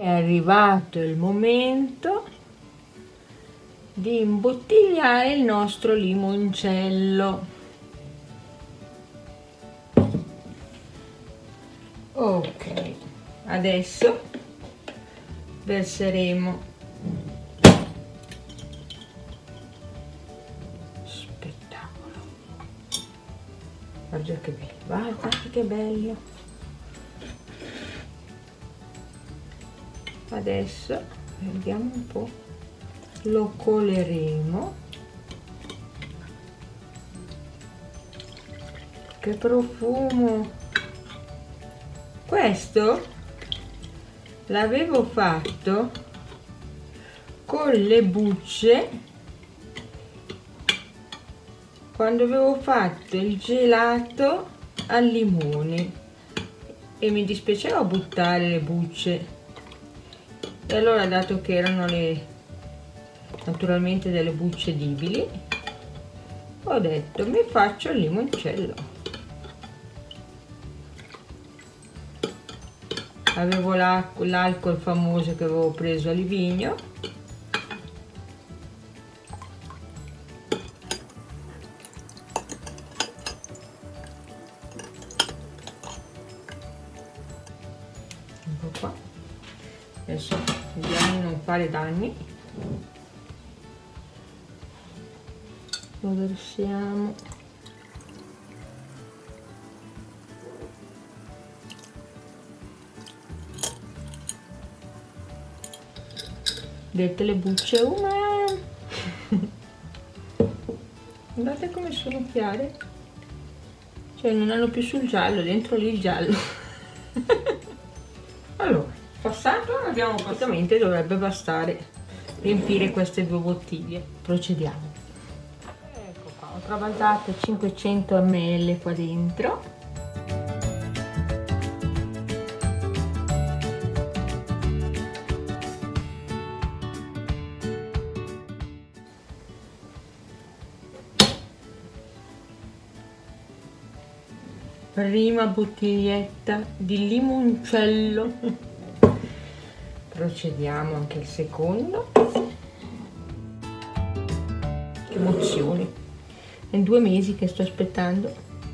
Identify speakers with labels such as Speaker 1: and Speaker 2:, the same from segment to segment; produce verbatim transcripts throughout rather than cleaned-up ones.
Speaker 1: È arrivato il momento di imbottigliare il nostro limoncello. Ok, adesso verseremo, spettacolo, guarda che bello, guarda che bello. Adesso vediamo un po', lo coleremo. Che profumo! Questo l'avevo fatto con le bucce quando avevo fatto il gelato al limone e mi dispiaceva buttare le bucce. E allora, dato che erano le naturalmente delle bucce edibili, ho detto mi faccio il limoncello. Avevo l'alcol famoso che avevo preso a Livigno, ecco qua. Adesso vediamo di non fare danni, lo versiamo. Vedete le bucce umane? Guardate come sono chiare, cioè non hanno più sul giallo, dentro lì il giallo. Allora, passato abbiamo praticamente, dovrebbe bastare riempire queste due bottiglie. Procediamo. Ecco qua, ho trabaldato cinquecento millilitri qua dentro. Prima bottiglietta di limoncello. Procediamo anche il secondo. Che emozione! È due mesi che sto aspettando.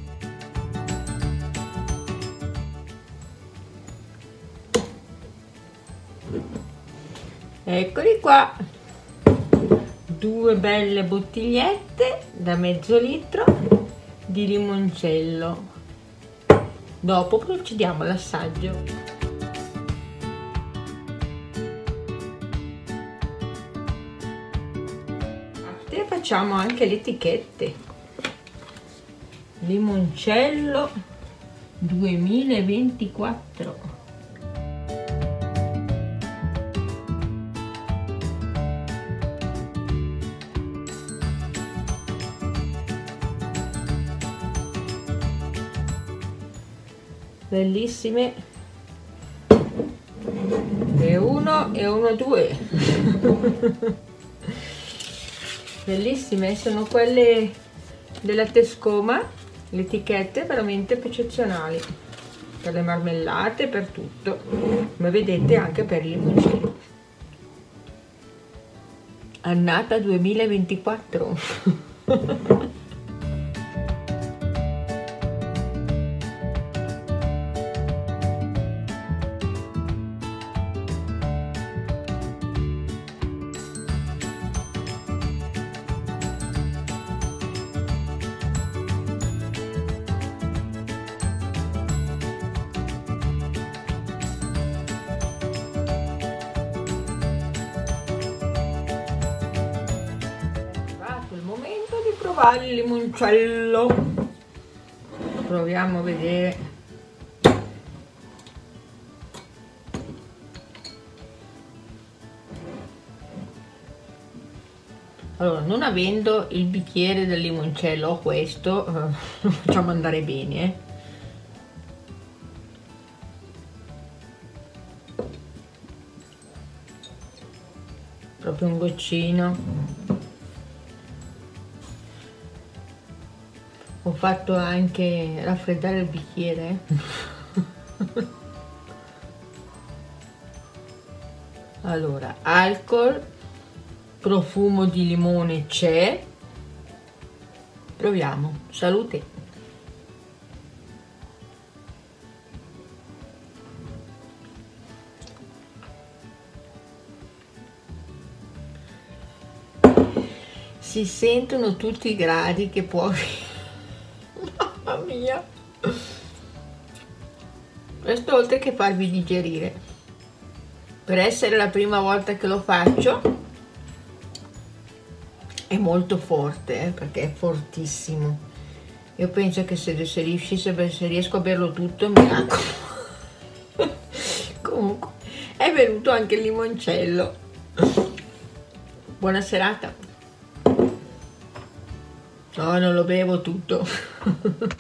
Speaker 1: Eccoli qua, due belle bottigliette da mezzo litro di limoncello. Dopo procediamo all'assaggio. E facciamo anche le etichette. Limoncello duemilaventiquattro. Bellissime, e uno e uno due. Bellissime, sono quelle della Tescoma, le etichette veramente eccezionali per le marmellate, per tutto, come vedete anche per il limoncello. Annata duemilaventiquattro. Provare il limoncello, proviamo a vedere. Allora, non avendo il bicchiere del limoncello, ho questo, eh, lo facciamo andare bene, eh. Proprio un goccino. Ho fatto anche raffreddare il bicchiere. Allora, alcol, profumo di limone c'è. Proviamo. Salute. Si sentono tutti i gradi che può. Mamma mia. Questo oltre che farvi digerire, per essere la prima volta che lo faccio, è molto forte, eh, perché è fortissimo. Io penso che se, se riuscisse, se riesco a berlo tutto, mi raccomando. Comunque, è venuto anche il limoncello. Buona serata. No, non lo bevo tutto.